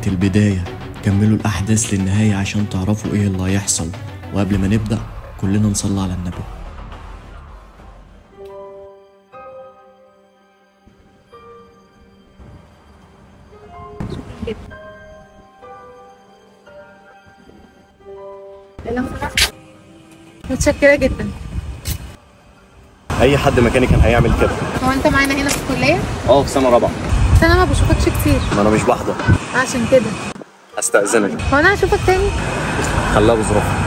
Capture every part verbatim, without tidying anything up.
كانت البداية، كملوا الأحداث للنهاية عشان تعرفوا إيه اللي هيحصل. وقبل ما نبدأ كلنا نصلي على النبي. متشكرة جدا. أي حد مكاني كان هيعمل كده. هو أنت معانا هنا في الكلية؟ اه، في سنة رابعة. بس أنا ما بشوفكش كتير. ما أنا مش بحضر. عشان كده أستأذنك. هو أنا هشوفك تاني؟ خليها بظروفها.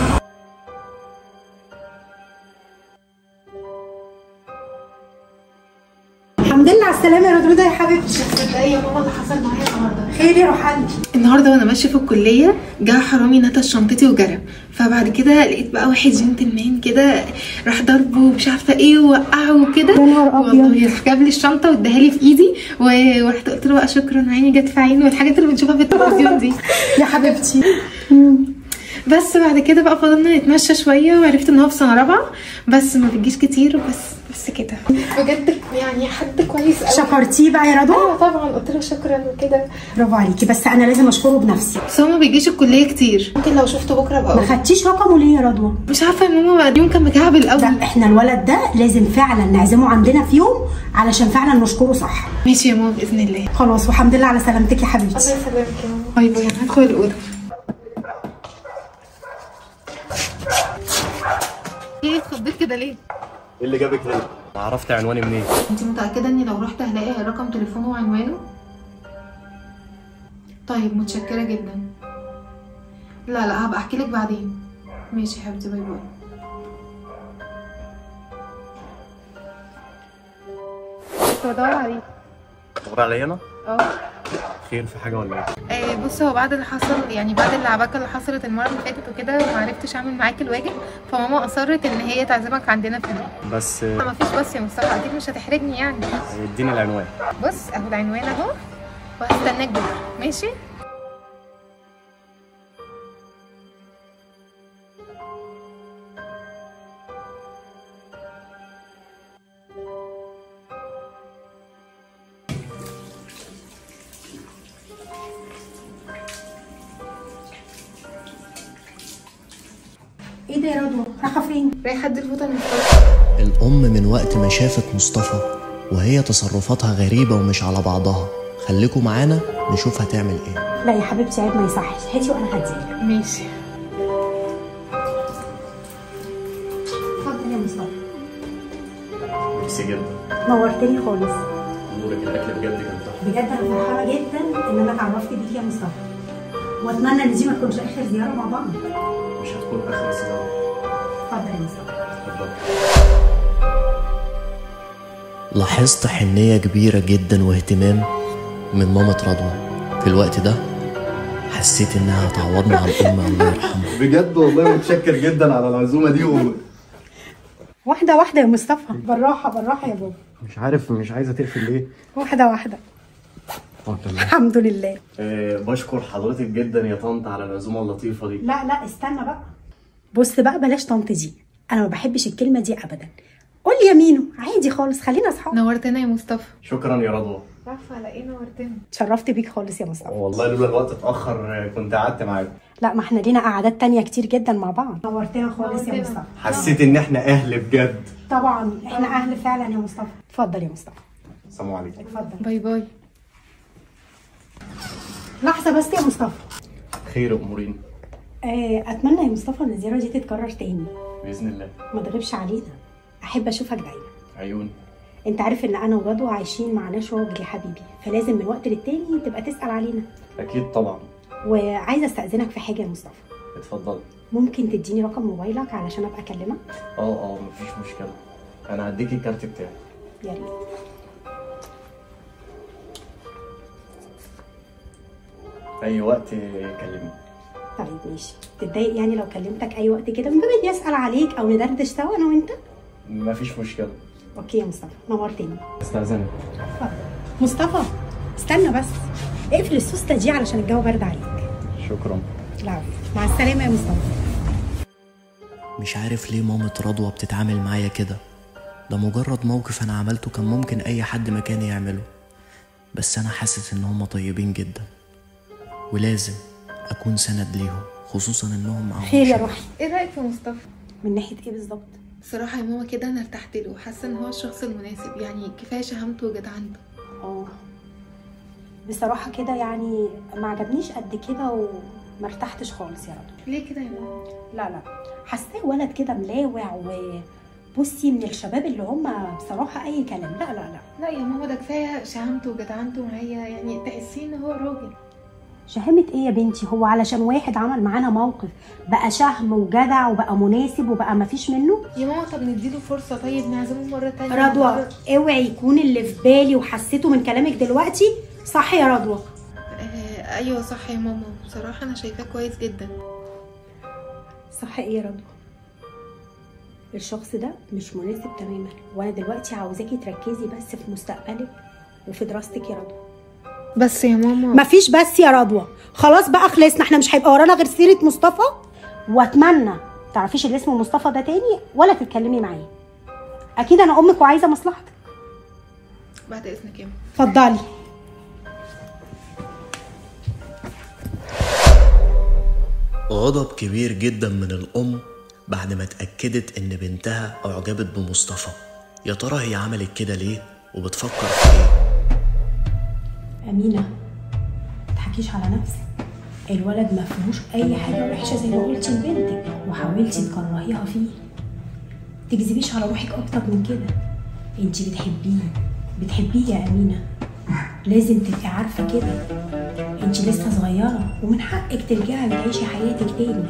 الحمد لله على السلامة يا رودوده يا حبيبتي. تصدقي يا ماما اللي حصل معايا النهارده؟ خير يا روحاني؟ النهارده وانا ماشيه في الكليه جه حرامي نتش شنطتي وجرى، فبعد كده لقيت بقى واحد جنتلمان كده راح ضربه ومش عارفه ايه ووقعه وكده. يا نهار ابيض. والله راح جاب لي الشنطه واداها لي في ايدي ورحت قلت له بقى شكرا عيني جت في عيني والحاجات اللي بنشوفها في التلفزيون دي. يا حبيبتي. بس بعد كده بقى فضلنا نتمشى شويه وعرفت ان هو في سنه رابعه بس ما بتجيش كتير وبس بس كده. بجد يعني حد كويس قوي. شكرتيه بقى يا رضوى؟ ايوه طبعا قلت له شكرا وكده. برافو عليكي، بس انا لازم اشكره بنفسي. بس هو ما بيجيش الكليه كتير، ممكن لو شفته بكره بقى. ما خدتيش رقمه ليه يا رضوى؟ مش عارفه يا ماما بعد يوم كان مكعبل قوي. لا احنا الولد ده لازم فعلا نعزمه عندنا في يوم علشان فعلا نشكره صح. ماشي يا ماما باذن الله. خلاص والحمد لله على سلامتك يا حبيبتي. الله يسلمك يا ماما. باي باي. انا هدخل الاوضه. ايه اتخضيت كده ليه؟ إيه اللي جابك هنا؟ عرفت عنواني منين؟ انت متاكده اني لو رحت هلاقي رقم تليفونه وعنوانه؟ طيب متشكره جدا. لا لا هبقى احكي لك بعدين. ماشي يا حبيبتي باي باي. كنت بدور عليك. تدور عليا أنا؟ اه. خير في حاجة ولا إيه؟ آه بص هو بعد اللي حصل يعني بعد اللعبكه اللي حصلت المره اللي فاتت وكده وما عرفتش اعمل معاك الواجب، فماما اصرت ان هي تعزمك عندنا في البيت. بس ما فيش بس يا مصطفى اكيد مش هتحرجني يعني. اديني العنوان. بص اهو العنوان اهو وهستناك بكره ماشي؟ ايه ده يا رضوى؟ رايحه فين؟ رايحه ادي الفوطه لمصطفى. الأم من وقت ما شافت مصطفى وهي تصرفاتها غريبة ومش على بعضها. خليكوا معانا نشوف هتعمل ايه. لا يا حبيبتي عيب ما يصحش، هاتي وانا هديلك. ماشي. اتفضل يا مصطفى. ميرسي جدا. نورتني خالص. نورك، الأكل بجد كان تحفة. بجد انا فرحانه جدا ان انا اتعرفت بيك يا مصطفى، واتمنى ان دي ما تكونش اخر زياره مع بعض. مش هتكون آخر زيارة. اتفضل يا مصطفى. اتفضل. لاحظت حنية كبيرة جدا واهتمام من مامة رضوى. في الوقت ده حسيت انها تعوضنا عن امي الله يرحمها. بجد والله متشكر جدا على العزومه دي و... واحده واحده يا مصطفى، بالراحه بالراحه يا بابا. مش عارف مش عايزه تقفل ليه. واحده واحده. الحمد لله. أه بشكر حضرتك جدا يا طنط على العزومه اللطيفه دي. لا لا استنى بقى. بص بقى بلاش طنط دي، انا ما بحبش الكلمه دي ابدا. قول يا مينو عادي خالص، خلينا اصحاب. نورتنا يا مصطفى. شكرا يا رضوى. عارفه على ايه نورتنا. اتشرفت بيك خالص يا مصطفى. والله لولا الوقت اتاخر كنت قعدت معاكم. لا ما احنا لينا قعدات تانية كتير جدا مع بعض. نورتنا خالص يا مصطفى. حسيت ان احنا اهل بجد. طبعا احنا اهل فعلا يا مصطفى. اتفضل يا مصطفى. السلام عليكم. اتفضل. باي باي. لحظه بس يا مصطفى. خير امورين. آه اتمنى يا مصطفى ان الزياره دي تتكرر تاني باذن الله. ما تغيبش علينا، احب اشوفك دايما. عيون. انت عارف ان انا ورضوى عايشين معناش راجل يا حبيبي، فلازم من وقت للتاني تبقى تسال علينا. اكيد طبعا. وعايزه استاذنك في حاجه يا مصطفى. اتفضل. ممكن تديني رقم موبايلك علشان ابقى اكلمك؟ اه اه مفيش مشكله، انا هديكي الكارت بتاعي. يا ريت. اي وقت كلمني. طيب ماشي. تتضايق يعني لو كلمتك اي وقت كده من باب اني اسال عليك او ندردش سوا انا وانت؟ مفيش مشكله. اوكي يا مصطفى، نورتني. استاذنك. اتفضل. مصطفى استنى بس، اقفل السوسته دي علشان الجو برد عليك. شكرا. لا مع السلامه يا مصطفى. مش عارف ليه مامة رضوى بتتعامل معايا كده. ده مجرد موقف انا عملته كان ممكن اي حد مكاني يعمله، بس انا حاسس ان هما طيبين جدا. ولازم اكون سند ليهم، خصوصا انهم معاهم خير يا شغل. روحي. ايه رايك في مصطفى؟ من ناحيه ايه بالظبط؟ بصراحه يا ماما كده انا ارتحت له، حاسه ان هو الشخص المناسب، يعني كفايه شهامته وجدعنته. اه بصراحه كده يعني ما عجبنيش قد كده وما ارتحتش خالص يا رضوى. ليه كده يا ماما؟ لا لا حاساه ولد كده ملاوع وبصي من الشباب اللي هم بصراحه اي كلام. لا لا لا لا يا ماما، ده كفايه شهامته وجدعنته معايا، يعني تحسيه ان هو راجل. شهامة ايه يا بنتي؟ هو علشان واحد عمل معانا موقف بقى شهم وجدع وبقى مناسب وبقى مفيش منه؟ يا ماما طب نديله فرصه، طيب نعزمه مره تانية. رضوى اوعي يكون اللي في بالي وحسيته من كلامك دلوقتي صح يا رضوى؟ آه ايوه صح يا ماما، بصراحه انا شايفاه كويس جدا. صح ايه يا رضوى؟ الشخص ده مش مناسب تماما، وانا دلوقتي عاوزاكي تركزي بس في مستقبلك وفي دراستك يا رضوى. بس يا ماما مفيش بس يا رضوى، خلاص بقى خلصنا، احنا مش هيبقى ورانا غير سيره مصطفى، واتمنى تعرفيش اللي اسمه مصطفى ده تاني ولا تتكلمي معاه. اكيد انا امك وعايزه مصلحتك. بعد اذنك يا ماما. اتفضلي. غضب كبير جدا من الام بعد ما اتاكدت ان بنتها اعجبت بمصطفى. يا ترى هي عملت كده ليه وبتفكر في ايه؟ امينه ما تضحكيش على نفسك، الولد ما فيهوش اي حاجه وحشه زي ما قلتي لبنتك وحاولتي تكرهيها فيه. تكذبيش على روحك اكتر من كده، انت بتحبيه بتحبيه يا امينه، لازم تبقي عارفه كده. انت لسه صغيره ومن حقك ترجعي وتعيشي حياتك تاني،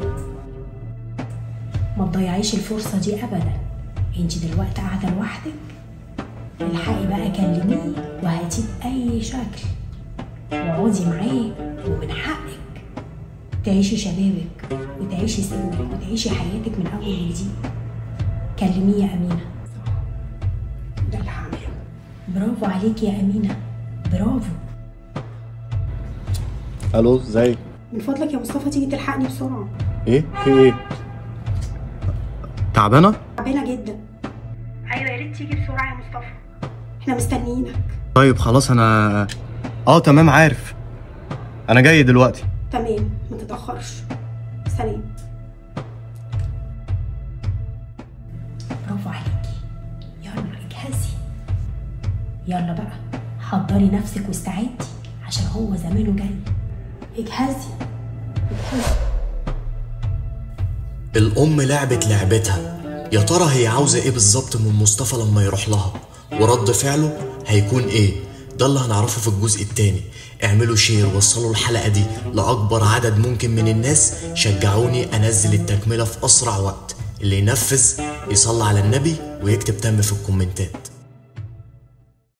ما تضيعيش الفرصه دي ابدا. انت دلوقتي قاعده لوحدك، الحقي بقى كلميه وهاتيه باي شكل واقعدي معاه، ومن حقك تعيشي شبابك وتعيشي سنك وتعيشي حياتك من اول وجديد. كلميه يا امينه. ده اللي هعمله. برافو عليكي يا امينه، برافو. الو ازيك؟ من فضلك يا مصطفى تيجي تلحقني بسرعه. ايه في ايه؟ تعبانه؟ تعبانه جدا. ايوه يا ريت تيجي بسرعه يا مصطفى، احنا مستنيينك. طيب خلاص انا اه تمام عارف، انا جاي دلوقتي. تمام ما تتاخرش. سلام. برافو عليكي، يلا اجهزي، يلا بقى حضري نفسك واستعدي عشان هو زمانه جاي. اجهزي اجهزي. الام لعبت لعبتها. يا ترى هي عاوزه ايه بالظبط من مصطفى لما يروح لها، ورد فعله هيكون ايه؟ ده اللي هنعرفه في الجزء التاني. اعملوا شير، وصلوا الحلقه دي لاكبر عدد ممكن من الناس، شجعوني انزل التكمله في اسرع وقت. اللي ينفذ يصلي على النبي ويكتب تم في الكومنتات.